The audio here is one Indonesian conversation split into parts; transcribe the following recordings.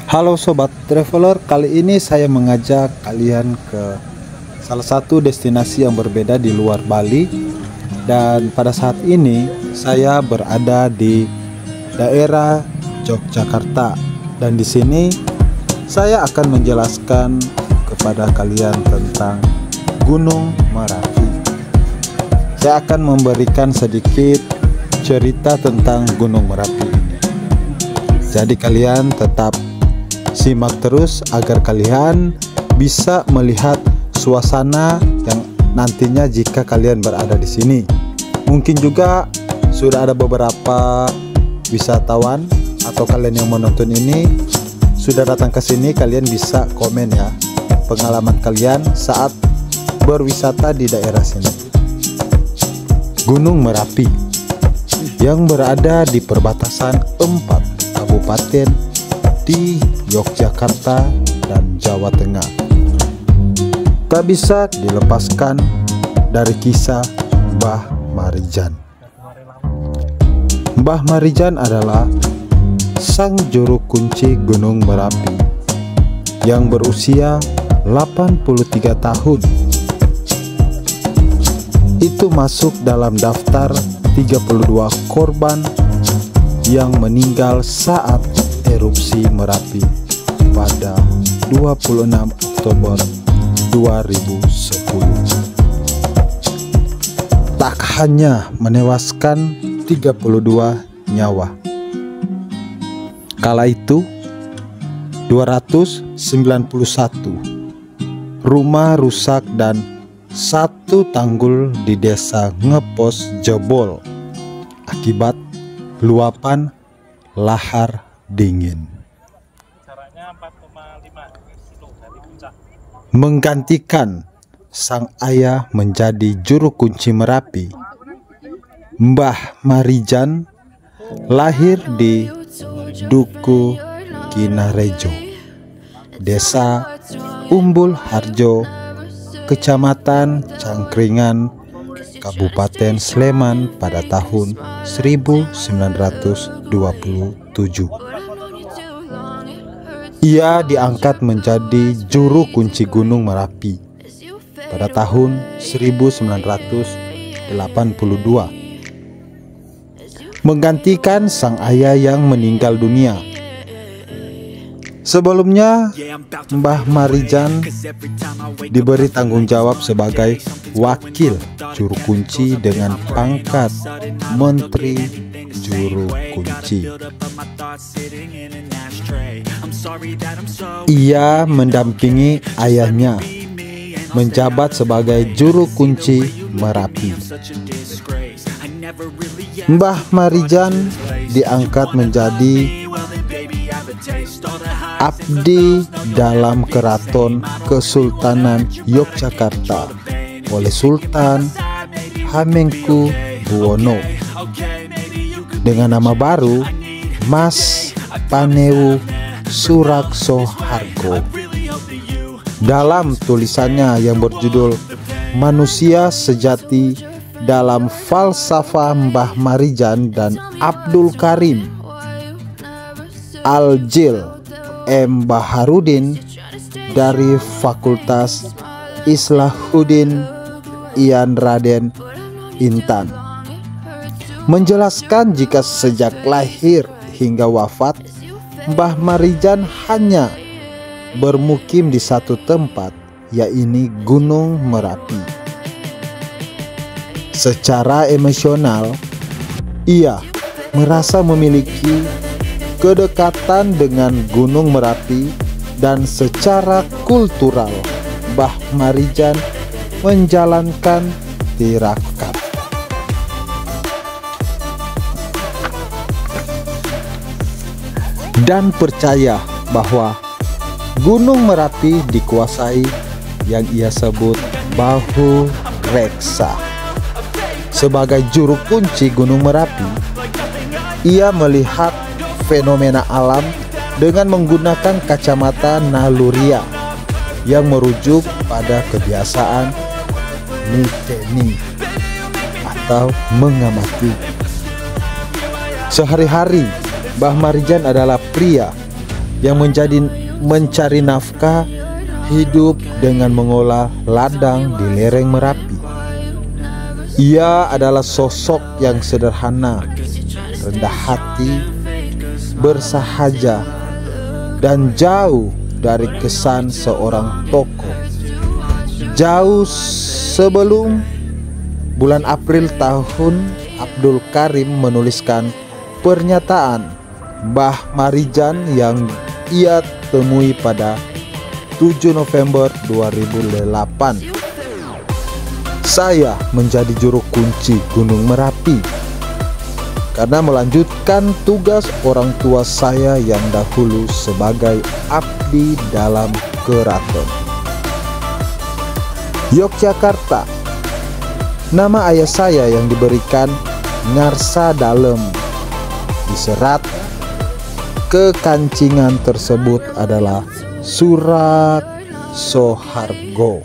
Halo Sobat Traveler, kali ini saya mengajak kalian ke salah satu destinasi yang berbeda di luar Bali. Dan pada saat ini saya berada di daerah Yogyakarta. Dan di sini saya akan menjelaskan kepada kalian tentang Gunung Merapi. Saya akan memberikan sedikit cerita tentang Gunung Merapi ini. Jadi kalian tetap simak terus agar kalian bisa melihat suasana yang nantinya jika kalian berada di sini. Mungkin juga sudah ada beberapa wisatawan atau kalian yang menonton ini sudah datang ke sini. Kalian bisa komen ya pengalaman kalian saat berwisata di daerah sini. Gunung Merapi yang berada di perbatasan 4 kabupaten di Yogyakarta dan Jawa Tengah. Tak bisa dilepaskan dari kisah Mbah Marijan. Mbah Marijan adalah sang juru kunci Gunung Merapi yang berusia 83 tahun. Itu masuk dalam daftar 32 korban yang meninggal saat erupsi Merapi pada 26 Oktober 2010. Tak hanya menewaskan 32 nyawa, kala itu 291 rumah rusak dan satu tanggul di desa Ngepos jebol akibat luapan lahar dingin. Menggantikan sang ayah menjadi juru kunci Merapi, Mbah Marijan lahir di Duku Kinarejo, Desa Umbul Harjo, Kecamatan Cangkringan, Kabupaten Sleman pada tahun 1927. Ia diangkat menjadi juru kunci Gunung Merapi pada tahun 1982, menggantikan sang ayah yang meninggal dunia. Sebelumnya, Mbah Marijan diberi tanggung jawab sebagai wakil juru kunci dengan pangkat Menteri Juru Kunci. Ia mendampingi ayahnya menjabat sebagai juru kunci Merapi. Mbah Marijan diangkat menjadi abdi dalam Keraton Kesultanan Yogyakarta oleh Sultan Hamengkubuwono dengan nama baru Mas Panewu Suraksohargo. Dalam tulisannya yang berjudul Manusia Sejati dalam Falsafah Mbah Marijan dan Abdul Karim Al-Jil M. Baharudin dari Fakultas Islahuddin Ian Raden Intan menjelaskan jika sejak lahir hingga wafat Mbah Marijan hanya bermukim di satu tempat, yaitu Gunung Merapi. Secara emosional, ia merasa memiliki kedekatan dengan Gunung Merapi, dan secara kultural Mbah Marijan menjalankan tirakat. Dan percaya bahwa Gunung Merapi dikuasai yang ia sebut Bahu Reksa. Sebagai juru kunci Gunung Merapi, ia melihat fenomena alam dengan menggunakan kacamata naluria yang merujuk pada kebiasaan miteni atau mengamati. Sehari-hari Mbah Marijan adalah pria yang mencari nafkah hidup dengan mengolah ladang di lereng Merapi. Ia adalah sosok yang sederhana, rendah hati, bersahaja, dan jauh dari kesan seorang tokoh. Jauh sebelum bulan April tahun, Abdul Karim menuliskan pernyataan Mbah Marijan yang ia temui pada 7 November 2008. Saya menjadi juru kunci Gunung Merapi karena melanjutkan tugas orang tua saya yang dahulu sebagai abdi dalam keraton. Yogyakarta. Nama ayah saya yang diberikan Ngarsa Dalem. Diserat ke kancingan tersebut adalah Surat Sohargo.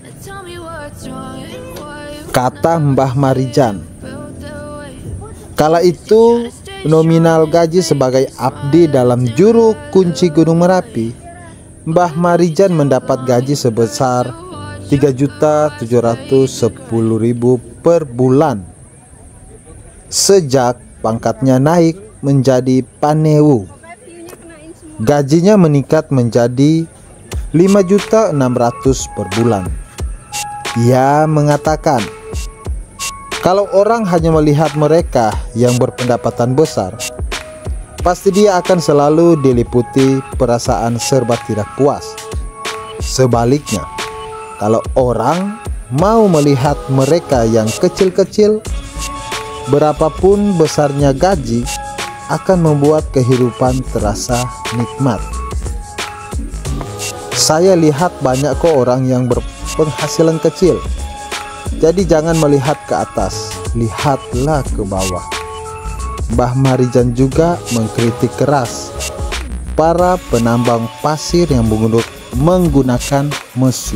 Kata Mbah Marijan, kala itu nominal gaji sebagai abdi dalam juru kunci Gunung Merapi, Mbah Marijan mendapat gaji sebesar 3.710.000 per bulan. Sejak pangkatnya naik menjadi Panewu, gajinya meningkat menjadi 5.600.000 per bulan. Ia mengatakan, kalau orang hanya melihat mereka yang berpendapatan besar, pasti dia akan selalu diliputi perasaan serba tidak puas. Sebaliknya, kalau orang mau melihat mereka yang kecil-kecil, berapapun besarnya gaji, akan membuat kehidupan terasa nikmat. Saya lihat banyak kok orang yang berpenghasilan kecil. Jadi jangan melihat ke atas, lihatlah ke bawah. Mbah Marijan juga mengkritik keras para penambang pasir yang menggunakan mesin.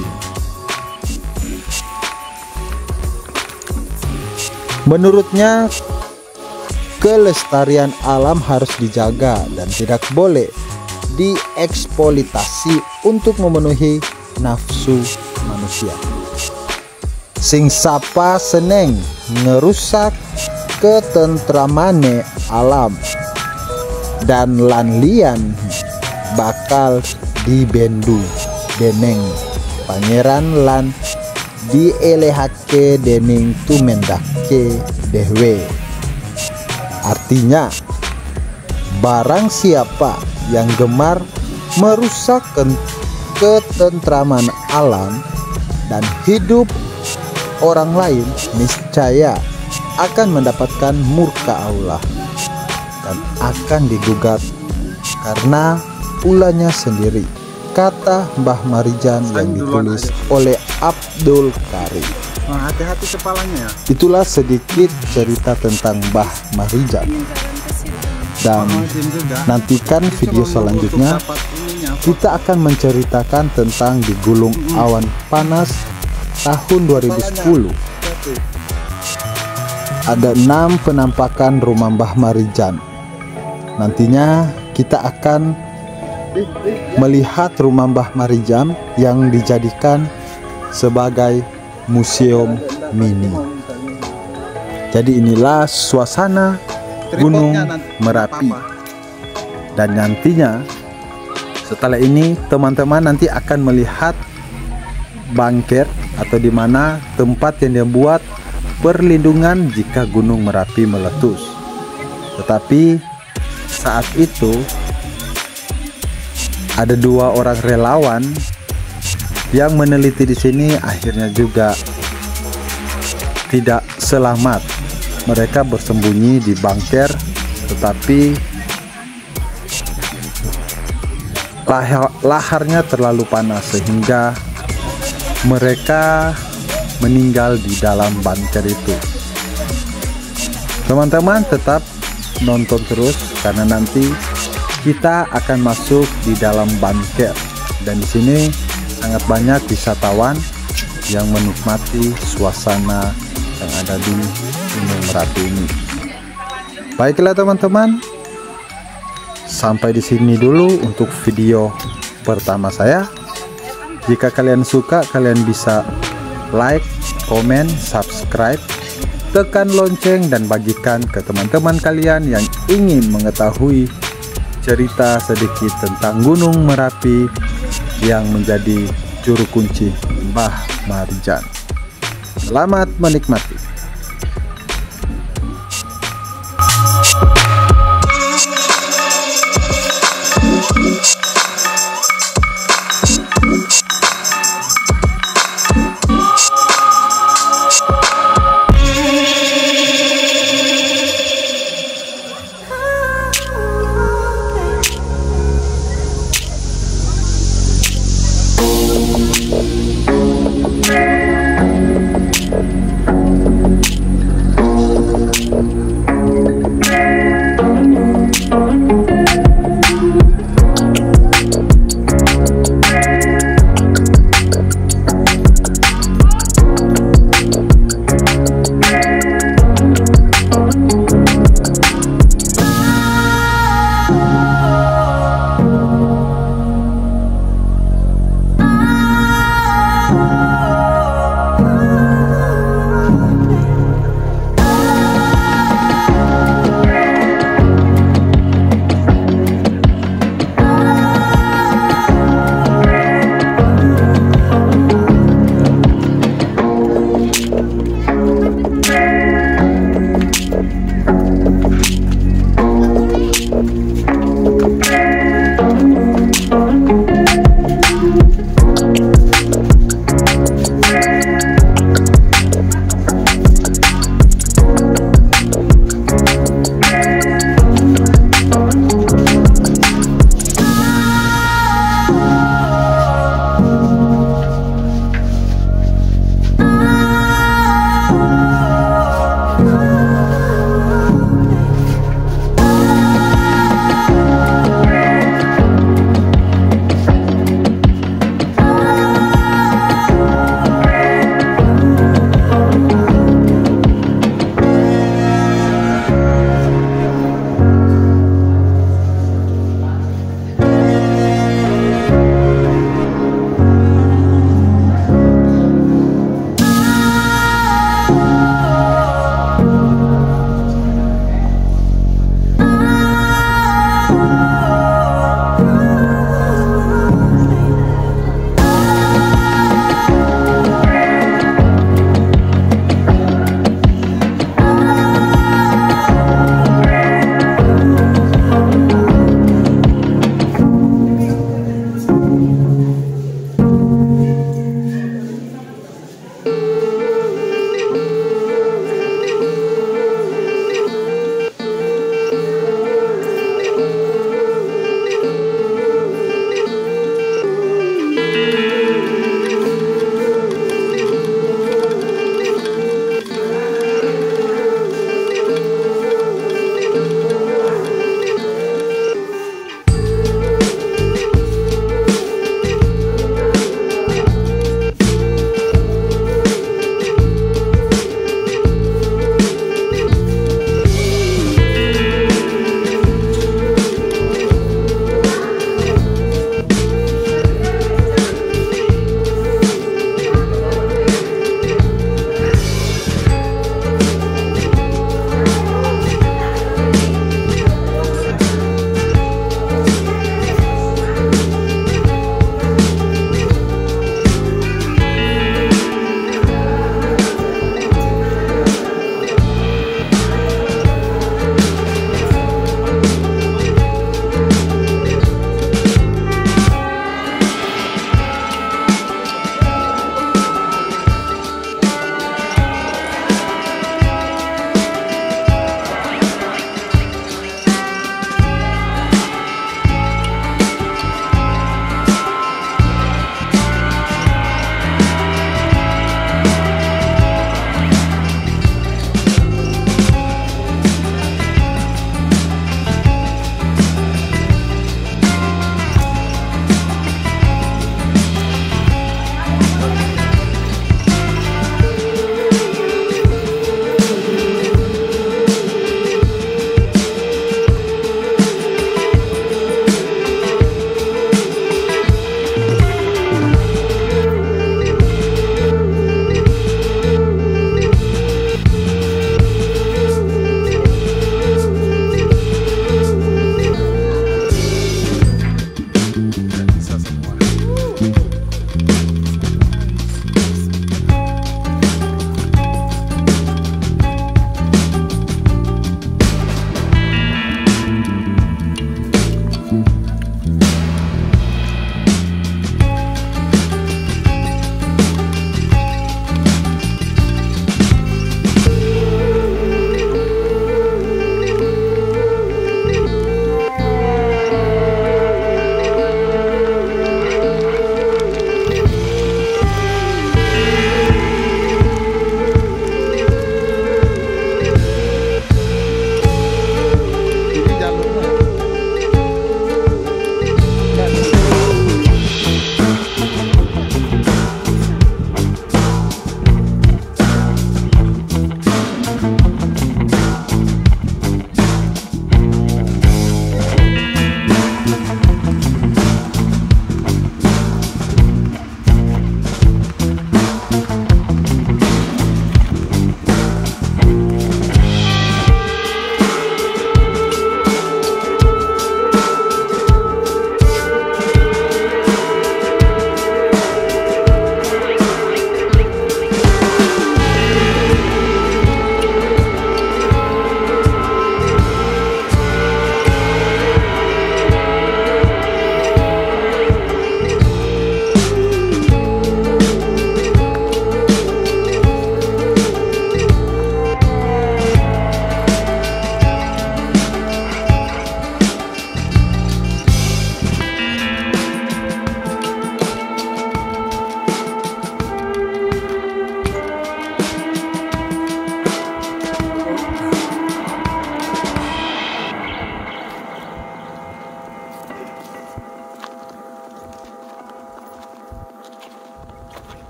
Menurutnya, kelestarian alam harus dijaga dan tidak boleh dieksploitasi untuk memenuhi nafsu manusia. Sing sapa seneng ngerusak ketentramane alam, dan lan lian bakal dibendu deneng pangeran lan dielehake dening tumendake dewe. Artinya, barang siapa yang gemar merusak ketentraman alam dan hidup orang lain, niscaya akan mendapatkan murka Allah dan akan digugat karena ulahnya sendiri, kata Mbah Marijan yang ditulis oleh Abdul Karim. Hati-hati kepalanya ya. Itulah sedikit cerita tentang Mbah Marijan. Dan nantikan video selanjutnya, kita akan menceritakan tentang di Gulung Awan Panas tahun 2010. Ada 6 penampakan rumah Mbah Marijan. Nantinya kita akan melihat rumah Mbah Marijan yang dijadikan sebagai museum mini. Jadi inilah suasana Gunung Merapi. Dan nantinya setelah ini teman-teman nanti akan melihat bunker atau di mana tempat yang dibuat perlindungan jika Gunung Merapi meletus. Tetapi saat itu ada 2 orang relawan yang meneliti di sini, akhirnya juga tidak selamat. Mereka bersembunyi di bunker, tetapi laharnya terlalu panas sehingga mereka meninggal di dalam bunker itu. Teman-teman tetap nonton terus karena nanti kita akan masuk di dalam bunker, dan di sini sangat banyak wisatawan yang menikmati suasana yang ada di Gunung Merapi ini. Baiklah teman-teman, Sampai di sini dulu untuk video pertama saya. Jika kalian suka, kalian bisa like, komen, subscribe, tekan lonceng dan bagikan ke teman-teman kalian yang ingin mengetahui cerita sedikit tentang Gunung Merapi yang menjadi juru kunci Mbah Marjan. Selamat menikmati.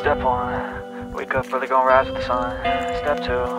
Step 1, wake up early, gonna rise with the sun. Step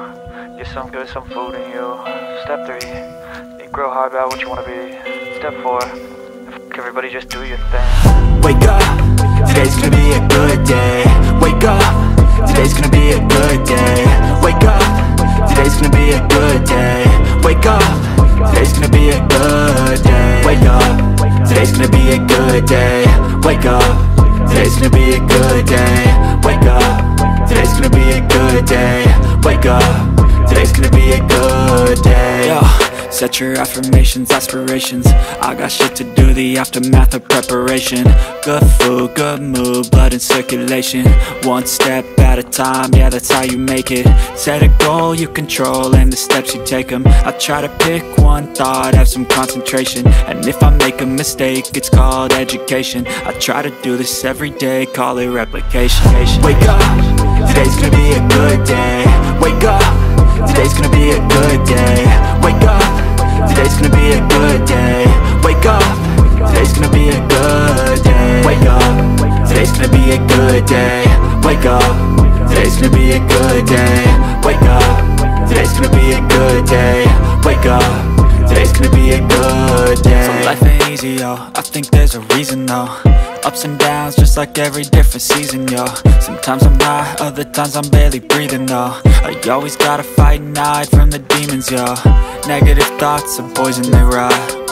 2, get some good, some food in you. Step 3, think real hard about what you wanna be. Step 4, everybody just do your thing. Wake up, today's gonna be a good day. Wake up, today's gonna be a good day. Wake up, today's gonna be a good day. Wake up, today's gonna be a good day. Wake up, today's gonna be a good day. Wake up, today's gonna be a good day. Wake up, today's gonna be a good day. Wake up, today's gonna be a good day. Yo, set your affirmations, aspirations. I got shit to do, the aftermath of preparation. Good food, good mood, blood in circulation. One step at a time, yeah, that's how you make it. Set a goal you control and the steps you take them. I try to pick one thought, have some concentration. And if I make a mistake, it's called education. I try to do this every day, call it replication. Wake up, today's gonna be a good day. Wake up, today's gonna be a good day. Wake up, today's gonna be a good day. Wake up, today's gonna be a good day. Wake up, today's gonna be a good day. Wake up, today's gonna be a good day. Wake up, today's gonna be a good day. Wake up, today's gonna be a good day. So life ain't easy, yo, I think there's a reason though. Ups and downs, just like every different season, yo. Sometimes I'm high, other times I'm barely breathing, though. I always gotta fight and hide from the demons, yo. Negative thoughts are poison, they rot.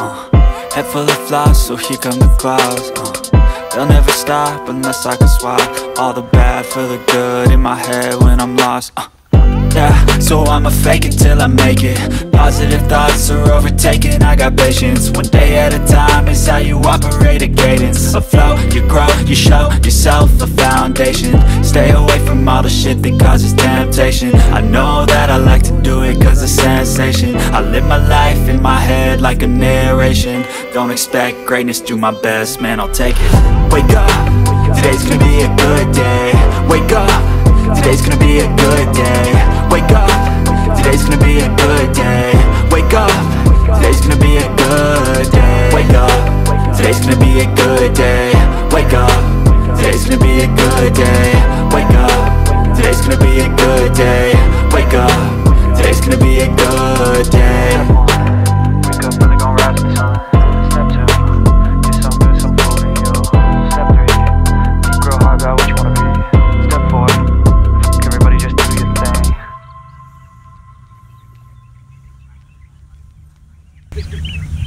Head full of flaws, so here come the clouds. They'll never stop unless I can swap all the bad for the good in my head when I'm lost. Yeah, so I'ma fake it till I make it. Positive thoughts are overtaken, I got patience. One day at a time is how you operate a cadence. A flow, you grow, you show yourself a foundation. Stay away from all the shit that causes temptation. I know that I like to do it cause it's sensation. I live my life in my head like a narration. Don't expect greatness, do my best, man, I'll take it. Wake up, today's gonna be a good day. Wake up, today's gonna be a good day. Wake up, today's gonna be a good day. Wake up, today's gonna be a good day. Wake up, today's gonna be a good day. Wake up, today's gonna be a good day. Wake up, today's gonna be a good day. Wake up, today's gonna be a good day. Wake up early, gonna rise with the sun. Step 2, get some good, some food in you. Step 3, think real hard about what you wanna be. Step 4, everybody just do your thing.